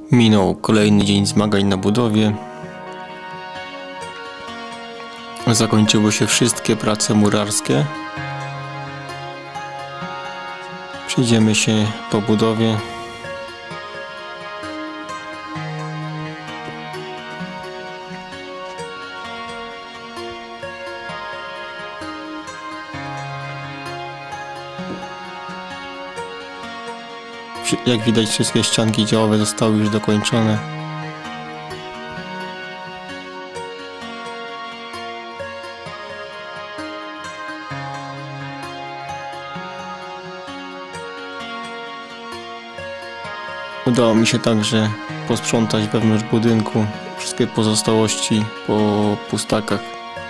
Minął kolejny dzień zmagań na budowie. Zakończyły się wszystkie prace murarskie. Przejdziemy się po budowie. Jak widać, wszystkie ścianki działowe zostały już dokończone. Udało mi się także posprzątać wewnątrz budynku wszystkie pozostałości po pustakach.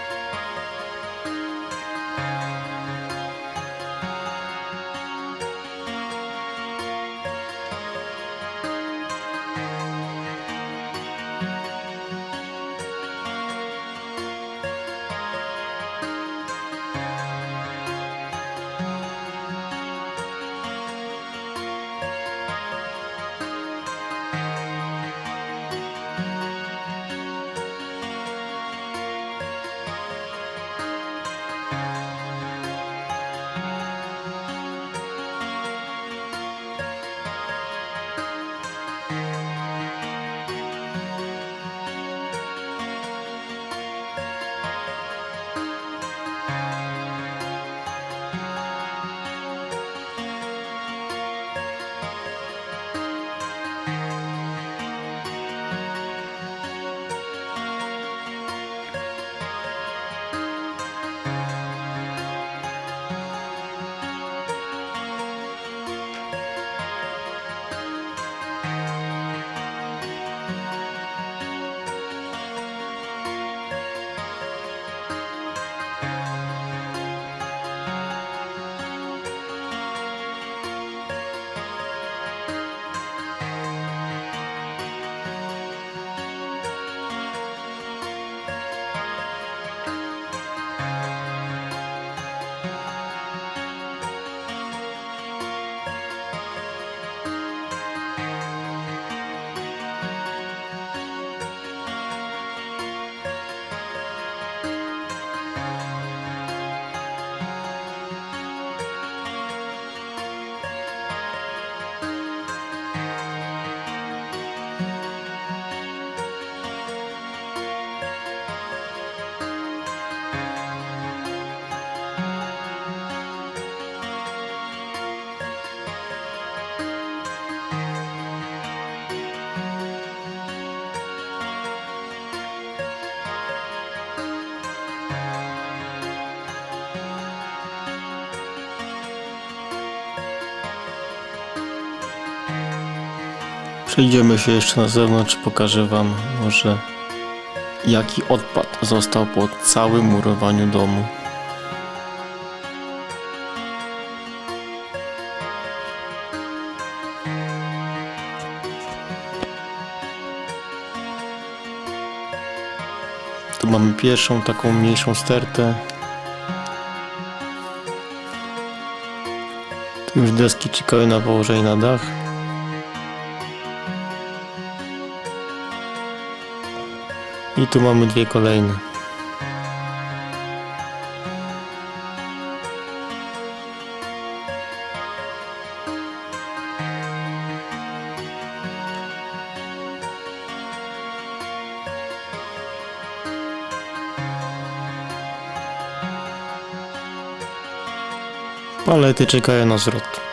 Przejdziemy się jeszcze na zewnątrz, pokażę Wam może jaki odpad został po całym murowaniu domu. Tu mamy pierwszą taką mniejszą stertę. Tu już deski czekają na położenie na dach. I tu mamy dwie kolejne. Palety czekają na zwrot.